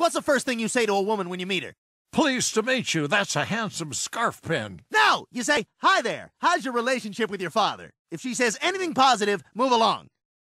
What's the first thing you say to a woman when you meet her? Pleased to meet you. That's a handsome scarf pin. No! You say, hi there, how's your relationship with your father? If she says anything positive, move along.